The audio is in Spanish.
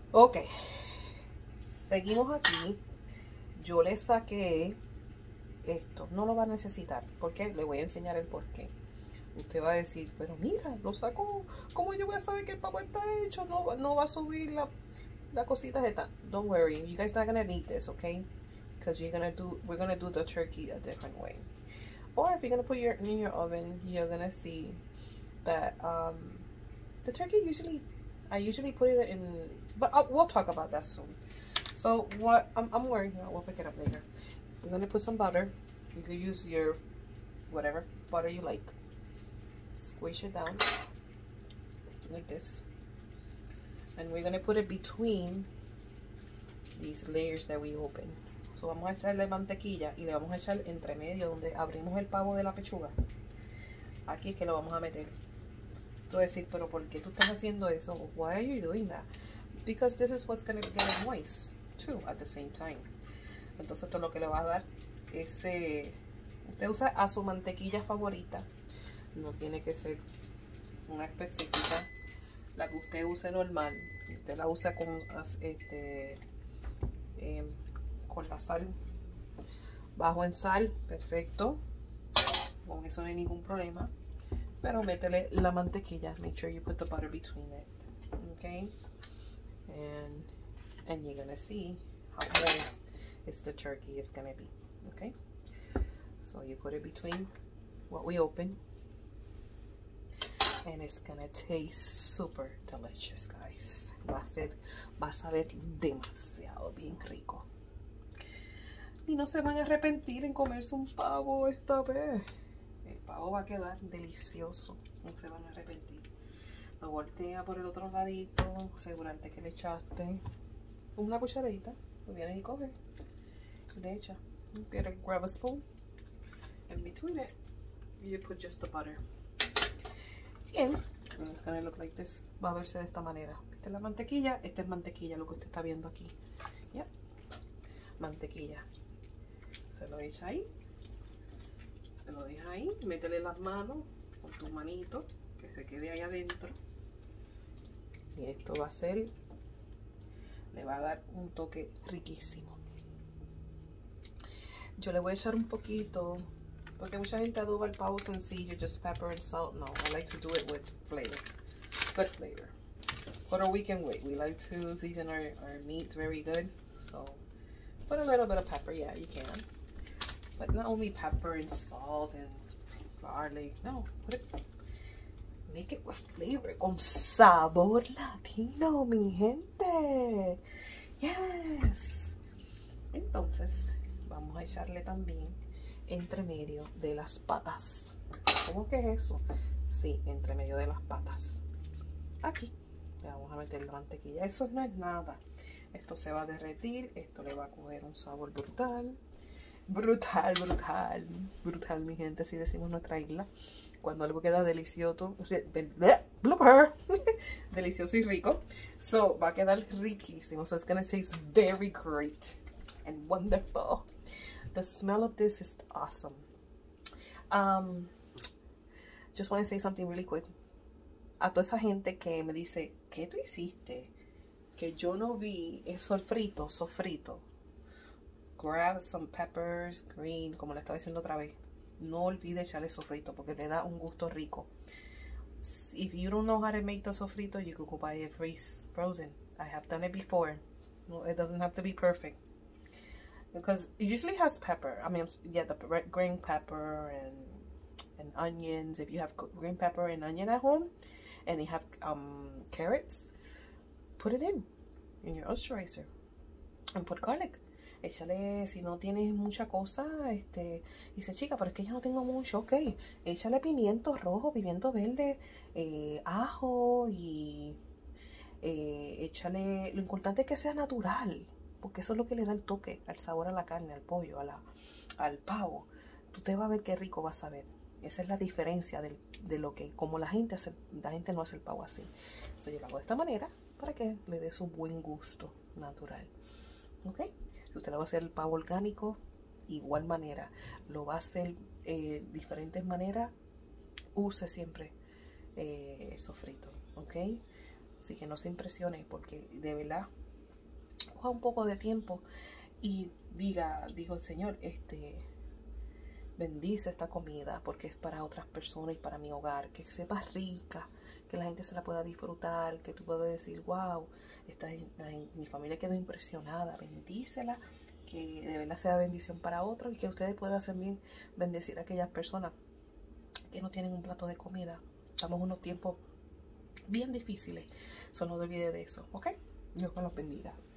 Ok, seguimos aquí. Yo le saqué esto. No lo va a necesitar. ¿Por qué? Le voy a enseñar el por qué. Usted va a decir, pero mira, lo sacó. ¿Cómo yo voy a saber que el pavo está hecho? No va a subir la cosita de tan. Don't worry, you guys not gonna need this, okay? Because we're gonna do the turkey a different way. Or if you're gonna put in your oven, you're gonna see that the turkey I usually put it in, but we'll talk about that soon. So what I'm worried, we'll pick it up later. We're gonna put some butter. You can use your whatever butter you like. Squish it down like this, and we're gonna put it between these layers that we open. So vamos a echarle mantequilla y le vamos a echar entre medio donde abrimos el pavo de la pechuga. Aquí es que lo vamos a meter. Tú vas a decir, pero ¿por qué tú estás haciendo eso? Why are you doing that? Because this is what's gonna get it moist too at the same time. Entonces esto lo que le va a dar es usted usa a su mantequilla favorita. No tiene que ser una específica, la que usted use normal. Usted la usa con la sal, bajo en sal, perfecto. Con eso no hay ningún problema. Pero métele la mantequilla. Make sure you put the butter between it. Okay, and you're gonna see how moist the turkey is gonna be. Okay, so you put it between what we open. And it's gonna taste super delicious, guys. Va a saber demasiado bien rico. Y no se van a arrepentir en comerse un pavo esta vez. El pavo va a quedar delicioso. No se van a arrepentir. Lo voltea por el otro ladito. Asegúrate que le echaste una cucharadita. Lo vienes y coges. Le echa. You gotta grab a spoon. And between it, you put just the butter. Bien, it's gonna look like this. Va a verse de esta manera. Esta es la mantequilla, esta es mantequilla, lo que usted está viendo aquí. Ya, mantequilla. Se lo echa ahí, se lo deja ahí, métele las manos con tu manito, que se quede ahí adentro. Y esto va a ser, le va a dar un toque riquísimo. Yo le voy a echar un poquito. Porque mucha gente adoba el pavo sencillo, just pepper and salt. No, I like to do it with flavor. Good flavor. For a weekend wait, we like to season our meat very good. So put a little bit of pepper, yeah, you can. But not only pepper and salt and garlic. No, make it with flavor. Con sabor latino, mi gente. Yes. Entonces, vamos a echarle también entre medio de las patas. ¿Cómo que es eso? Sí, entre medio de las patas. Aquí le vamos a meter la mantequilla. Eso no es nada. Esto se va a derretir. Esto le va a coger un sabor brutal. Brutal, brutal. Brutal, mi gente, así decimos en nuestra isla. Cuando algo queda delicioso. Blooper. Delicioso y rico. So, va a quedar riquísimo. So, it's gonna taste very great and wonderful. The smell of this is awesome. Just want to say something really quick. A toda esa gente que me dice, ¿qué tú hiciste? Que yo no vi es sofrito. Grab some peppers, green, como le estaba diciendo otra vez. No olvide echarle sofrito porque le da un gusto rico. If you don't know how to make the sofrito, you could go buy it frozen. I have done it before. No, it doesn't have to be perfect. Because it usually has pepper. I mean, yeah, the green pepper and onions. If you have green pepper and onion at home, and you have carrots, put it in your moisturizer, and put garlic. Échale, si no tienes mucha cosa, dice, chica, pero es que yo no tengo mucho, ok. Échale pimiento rojo, pimiento verde, ajo y échale. Lo importante es que sea natural. Porque eso es lo que le da el toque, al sabor a la carne, al pollo, al pavo. Tú te vas a ver qué rico vas a ver. Esa es la diferencia de lo que, como la gente no hace el pavo así. Entonces yo lo hago de esta manera para que le dé su buen gusto natural. ¿Ok? Si usted lo va a hacer el pavo orgánico, igual manera. Lo va a hacer diferentes maneras. Use siempre el sofrito. ¿Ok? Así que no se impresione, porque de verdad coja un poco de tiempo y digo, Señor, bendice esta comida porque es para otras personas y para mi hogar, que sepa rica, que la gente se la pueda disfrutar, que tú puedas decir, wow, mi familia quedó impresionada, bendícela, que de verdad sea bendición para otros y que ustedes puedan también bendecir a aquellas personas que no tienen un plato de comida. Estamos en unos tiempos bien difíciles, solo no olvide de eso, ¿ok? Dios me los bendiga.